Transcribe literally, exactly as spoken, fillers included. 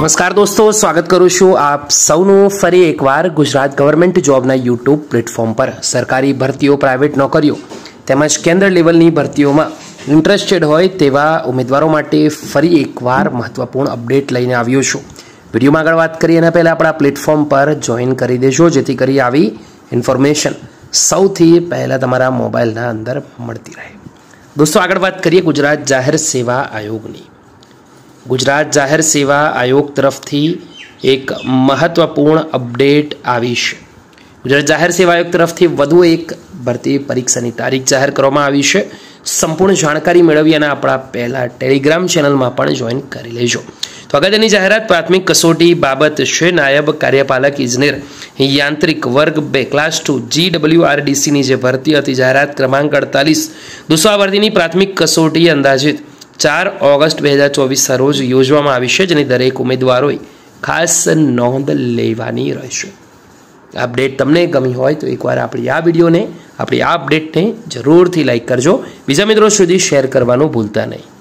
નમસ્કાર દોસ્તો, સ્વાગત કરું છું આપ સૌનું ફરી એકવાર ગુજરાત ગવર્મેન્ટ જોબના યુટ્યુબ પ્લેટફોર્મ પર। સરકારી ભરતીઓ, પ્રાઇવેટ નોકરીઓ તેમજ કેન્દ્ર લેવલની ભરતીઓમાં ઇન્ટરેસ્ટેડ હોય તેવા ઉમેદવારો માટે ફરી એકવાર મહત્વપૂર્ણ અપડેટ લઈને આવ્યો છું। વિડીયોમાં આગળ વાત કરીએ એના પહેલાં આપણા પ્લેટફોર્મ પર જોઈન કરી દેજો, જેથી કરી આવી ઇન્ફોર્મેશન સૌથી પહેલાં તમારા મોબાઈલના અંદર મળતી રહે। દોસ્તો, આગળ વાત કરીએ ગુજરાત જાહેર સેવા આયોગની। ગુજરાત જાહેર સેવા આયોગ તરફથી એક મહત્વપૂર્ણ અપડેટ આવી છે। ગુજરાત જાહેર સેવા આયોગ તરફથી વધુ એક ભરતી પરીક્ષાની તારીખ જાહેર કરવામાં આવી છે। સંપૂર્ણ જાણકારી મેળવી અને આપણા પહેલા ટેલિગ્રામ ચેનલમાં પણ જોઈન કરી લેજો। તો અગત્યની જાહેરાત પ્રાથમિક કસોટી બાબત છે। નાયબ કાર્યપાલક ઇજનેર યાંત્રિક વર્ગ બે class two G W R ડીસીની જે ભરતી હતી, જાહેરાત ક્રમાંક અડતાલીસ દોસ્તો, આ ભરતીની પ્રાથમિક કસોટી અંદાજિત ચાર ઓગસ્ટ બે હજાર ચોવીસના રોજ યોજવામાં આવી છે, જેની દરેક ઉમેદવારોએ ખાસ નોંધ લેવાની રહેશે। અપડેટ તમને ગમી હોય તો એકવાર આપણી આ વિડીયોને, આપણી આ અપડેટને જરૂરથી લાઈક કરજો, બીજા મિત્રો સુધી શેર કરવાનું ભૂલતા નહીં।